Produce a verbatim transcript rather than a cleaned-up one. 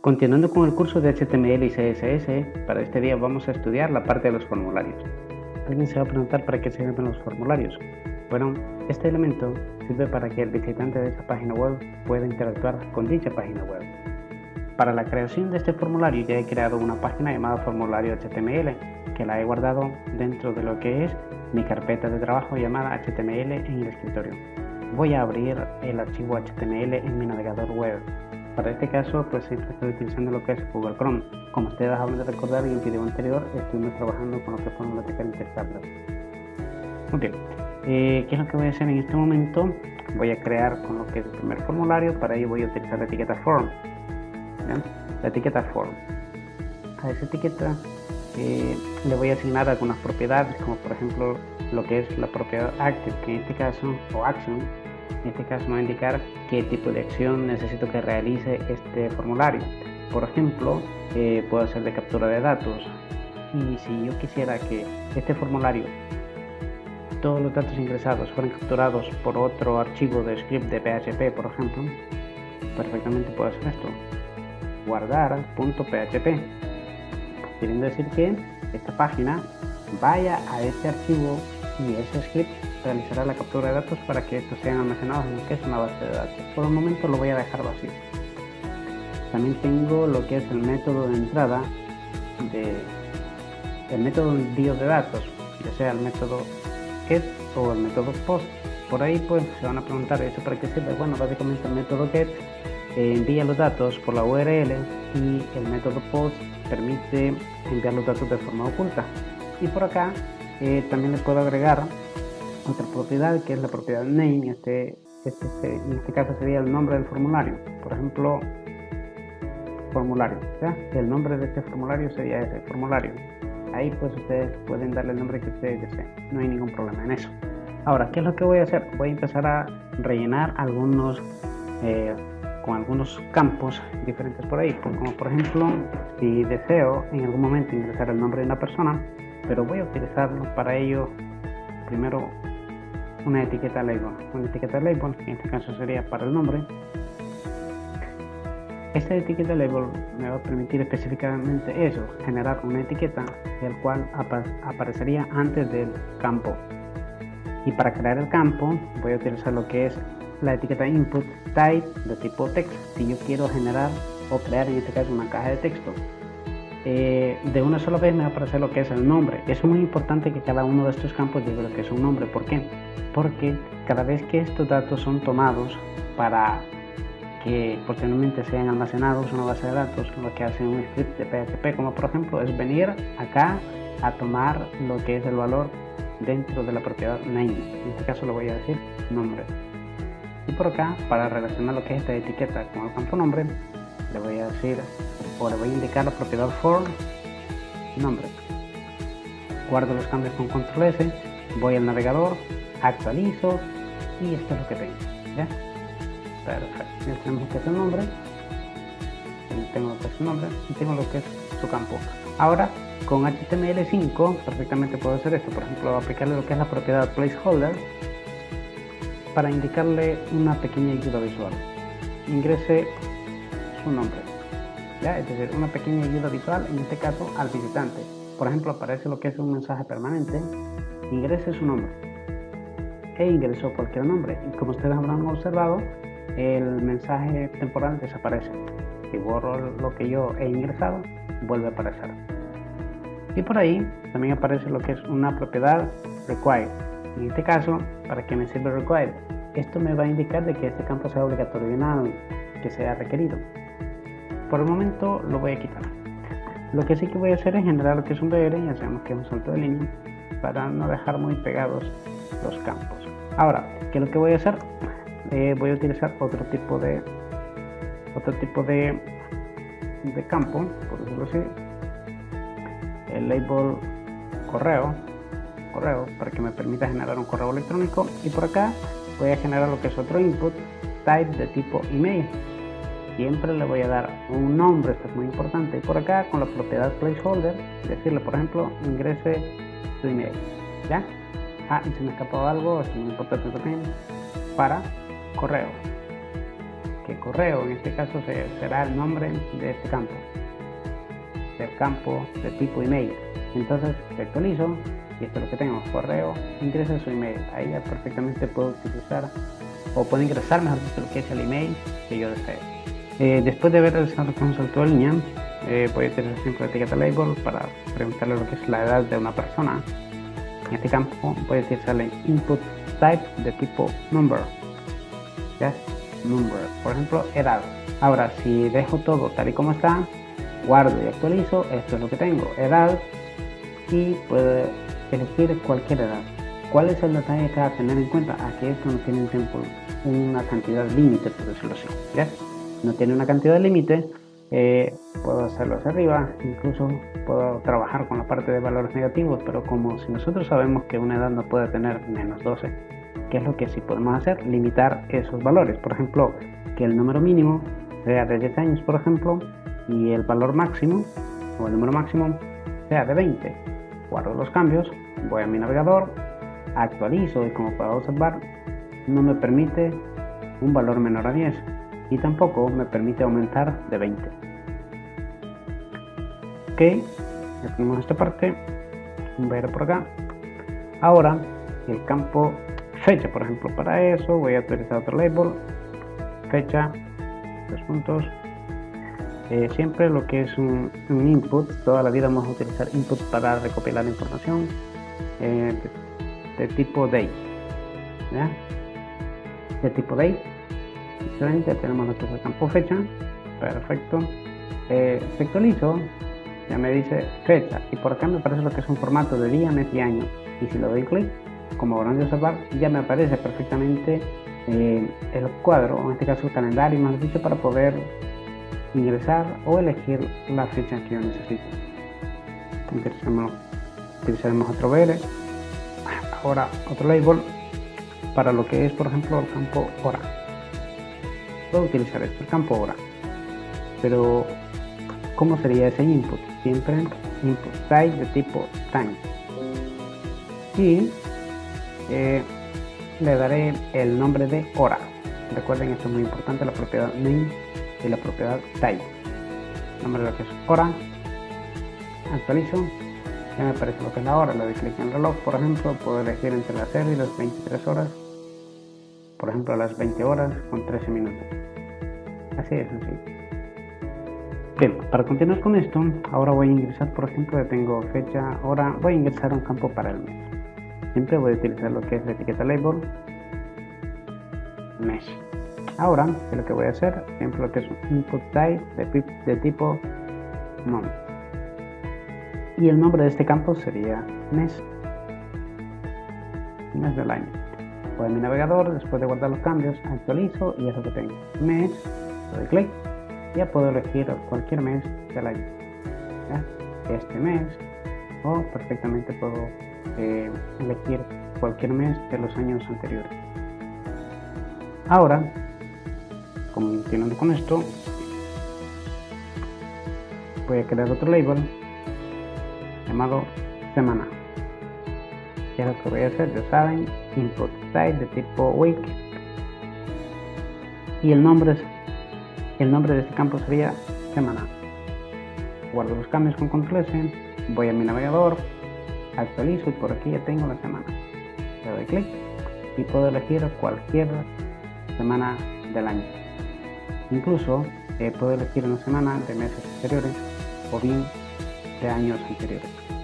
Continuando con el curso de H T M L y C S S, para este día vamos a estudiar la parte de los formularios. Alguien se va a preguntar para qué sirven los formularios. Bueno, este elemento sirve para que el visitante de esa página web pueda interactuar con dicha página web. Para la creación de este formulario ya he creado una página llamada formulario H T M L, que la he guardado dentro de lo que es mi carpeta de trabajo llamada H T M L en el escritorio. Voy a abrir el archivo H T M L en mi navegador web. Para este caso, pues siempre estoy utilizando lo que es Google Chrome. Como ustedes acaban de recordar en el video anterior, estuvimos trabajando con lo que fueron las diferentes tablas. Muy bien, eh, ¿qué es lo que voy a hacer en este momento? Voy a crear con lo que es el primer formulario. Para ello voy a utilizar la etiqueta form. ¿Bien? La etiqueta form. A esa etiqueta eh, le voy a asignar algunas propiedades, como por ejemplo lo que es la propiedad active, que en este caso, o action, en este caso me va a indicar qué tipo de acción necesito que realice este formulario. Por ejemplo, eh, puedo hacer de captura de datos, y si yo quisiera que este formulario, todos los datos ingresados fueran capturados por otro archivo de script de P H P, por ejemplo, perfectamente puedo hacer esto: guardar punto P H P, queriendo decir que esta página vaya a este archivo y ese script realizará la captura de datos para que estos sean almacenados en lo que es una base de datos. Por el momento lo voy a dejar vacío. También tengo lo que es el método de entrada de el método de envío de datos, ya sea el método get o el método post. Por ahí pues se van a preguntar, ¿eso para qué sirve? Bueno, básicamente el método get eh, envía los datos por la U R L y el método post permite enviar los datos de forma oculta. Y por acá eh, también le puedo agregar otra propiedad, que es la propiedad name. Este, este, este, en este caso sería el nombre del formulario. Por ejemplo, formulario, ¿ya? El nombre de este formulario sería ese, formulario. Ahí pues ustedes pueden darle el nombre que ustedes deseen, no hay ningún problema en eso. Ahora, ¿qué es lo que voy a hacer? Voy a empezar a rellenar algunos eh, con algunos campos diferentes por ahí, como por ejemplo, si deseo en algún momento ingresar el nombre de una persona, pero voy a utilizarlo para ello primero una etiqueta label, una etiqueta label, que en este caso sería para el nombre. Esta etiqueta label me va a permitir específicamente eso, generar una etiqueta el cual ap aparecería antes del campo. Y para crear el campo voy a utilizar lo que es la etiqueta input type de tipo text, si yo quiero generar o crear en este caso una caja de texto. Eh, de una sola vez me va a aparecer lo que es el nombre. Es muy importante que cada uno de estos campos lleve lo que es un nombre. ¿Por qué? Porque cada vez que estos datos son tomados para que posteriormente sean almacenados en una base de datos, lo que hace un script de P H P, como por ejemplo es venir acá a tomar lo que es el valor dentro de la propiedad name. En este caso lo voy a decir nombre. Y por acá, para relacionar lo que es esta etiqueta con el campo nombre, le voy a decir o le voy a indicar la propiedad form nombre. Guardo los cambios con control S, voy al navegador, actualizo y esto es lo que tengo. ¿Ya? Perfecto. Ya tenemos lo que es el nombre, tengo lo que es el nombre y tengo lo que es su campo. Ahora con H T M L cinco perfectamente puedo hacer esto. Por ejemplo, aplicarle lo que es la propiedad placeholder para indicarle una pequeña ayuda visual. Ingrese su nombre. ¿Ya? Es decir, una pequeña ayuda visual, en este caso al visitante. Por ejemplo, aparece lo que es un mensaje permanente: ingrese su nombre. E ingresó cualquier nombre. Y como ustedes habrán observado, el mensaje temporal desaparece. Si borro lo que yo he ingresado, vuelve a aparecer. Y por ahí también aparece lo que es una propiedad required. En este caso, ¿para qué me sirve required? Esto me va a indicar de que este campo sea obligatorio y nada que sea requerido. Por el momento lo voy a quitar. Lo que sí que voy a hacer es generar lo que es un B R, ya sabemos que es un salto de línea, para no dejar muy pegados los campos. Ahora, ¿qué es lo que voy a hacer? Eh, voy a utilizar otro tipo de otro tipo de, de campo, por decirlo así, el label correo, correo, para que me permita generar un correo electrónico. Y por acá voy a generar lo que es otro input type de tipo email. Siempre le voy a dar un nombre, esto es muy importante. Y por acá con la propiedad placeholder, decirle por ejemplo ingrese su email. ¿Ya? Ah, y se me escapó algo, es muy importante también, para correo. que correo en este caso se, será el nombre de este campo, del campo de tipo email. Entonces lo actualizo y esto es lo que tengo, correo, ingresa su email. Ahí ya perfectamente puedo utilizar o puedo ingresar, mejor dicho, lo que es el email que yo desee. Eh, después de haber realizado la consulta en línea, eh, voy a utilizar siempre la etiqueta label para preguntarle lo que es la edad de una persona. En este campo voy a utilizarle input type de tipo number, ¿ya? Number, por ejemplo, edad. Ahora, si dejo todo tal y como está, guardo y actualizo, esto es lo que tengo, edad, y puedo elegir cualquier edad. ¿Cuál es el detalle que hay que tener en cuenta? Aquí esto no tiene un tiempo, una cantidad límite, por decirlo así, ¿ya? No tiene una cantidad límite. Eh, puedo hacerlo hacia arriba, incluso puedo trabajar con la parte de valores negativos, pero como si nosotros sabemos que una edad no puede tener menos doce, ¿qué es lo que sí podemos hacer? Limitar esos valores. Por ejemplo, que el número mínimo sea de diez años, por ejemplo, y el valor máximo o el número máximo sea de veinte. Guardo los cambios, voy a mi navegador, actualizo y como puedo observar no me permite un valor menor a diez y tampoco me permite aumentar de veinte. Ok, ya tenemos esta parte. Voy a ir por acá. Ahora el campo fecha, por ejemplo, para eso voy a utilizar otro label, fecha, dos puntos. Eh, siempre lo que es un, un input, toda la vida vamos a utilizar input para recopilar la información eh, de, de tipo date, ¿ya? De tipo date. Excelente, tenemos nuestro campo fecha, perfecto. Eh, se actualizo, ya me dice fecha y por acá me aparece lo que es un formato de día, mes y año, y si lo doy clic, como habrán de observar, ya me aparece perfectamente eh, el cuadro, en este caso el calendario, más dicho, para poder ingresar o elegir la fecha que yo necesito. Utilizaremos, utilizaremos otro B L, ahora otro label para lo que es, por ejemplo, el campo hora. Puedo utilizar esto, el campo hora, pero ¿cómo sería ese input? Siempre input type de tipo time y eh, le daré el nombre de hora. Recuerden, esto es muy importante, la propiedad name y la propiedad type. Nombre de lo que es hora, actualizo, ya me aparece lo que es la hora, le doy clic en el reloj, por ejemplo, puedo elegir entre las cero y las veintitrés horas, por ejemplo a las veinte horas con trece minutos. Así es sencillo. Bien, para continuar con esto, ahora voy a ingresar, por ejemplo, ya tengo fecha, hora, voy a ingresar un campo para el mes. Siempre voy a utilizar lo que es la etiqueta label, mes. Ahora, ¿qué es lo que voy a hacer? Siempre lo que es un input type de, de tipo month. Y el nombre de este campo sería mes, mes del año. Voy a mi navegador, después de guardar los cambios, actualizo y es lo que tengo. Mes, doy clic, ya puedo elegir cualquier mes del año. ¿Ya? Este mes, o perfectamente puedo eh, elegir cualquier mes de los años anteriores. Ahora, continuando con esto, voy a crear otro label llamado semana. Ya lo que voy a hacer, ya saben, input type de tipo week y el nombre es, el nombre de este campo sería semana. Guardo los cambios con control S, voy a mi navegador, actualizo y por aquí ya tengo la semana. Le doy clic y puedo elegir cualquier semana del año. Incluso eh, puedo elegir una semana de meses anteriores o bien de años anteriores.